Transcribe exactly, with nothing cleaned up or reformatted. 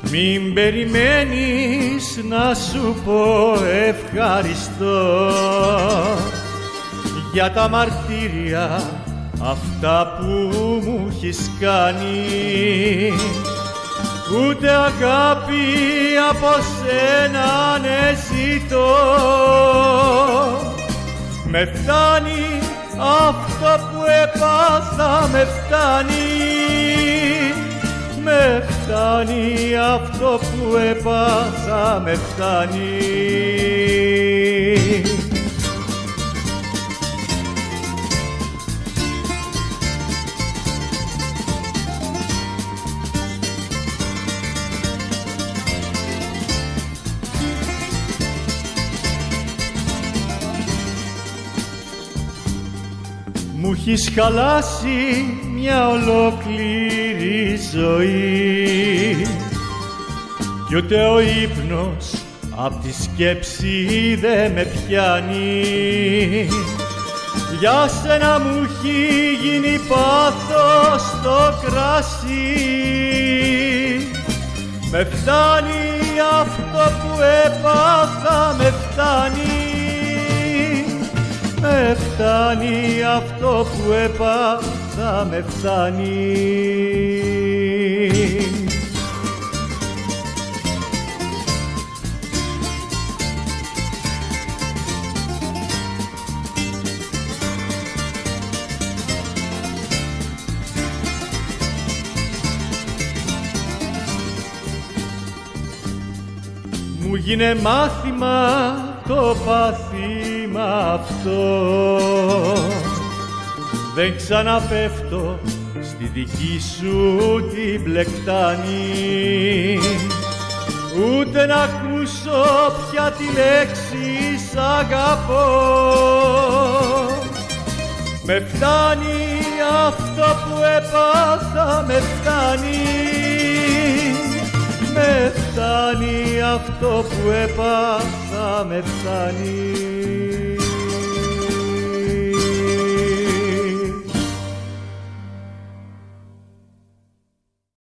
Μην περιμένεις να σου πω ευχαριστώ για τα μαρτύρια αυτά που μου έχεις κάνει. Ούτε αγάπη από σένα ναι ζητώ. Με φτάνει αυτό που έπαθα, με φτάνει. Με φτάνει αυτό που έπαθα, με φτάνει. Μου έχεις χαλάσει μια ολόκληρη ζωή κι ούτε ο ύπνος απ' τη σκέψη δε με πιάνει. Για σένα μου έχει γίνει πάθος το κράσι. Με φτάνει αυτό που έπαθα, με φτάνει. Με φτάνει αυτό που έπαθα, με φτάνει. Μου γίνε μάθημα το πάθημα αυτό. Δεν ξαναπέφτω στη δική σου την πλεκτάνη. Ούτε να ακούσω πια τη λέξη σ' αγαπώ. Με φτάνει αυτό που έπαθα, με φτάνει. Με φτάνει αυτό που έπαθα, με φτάνει.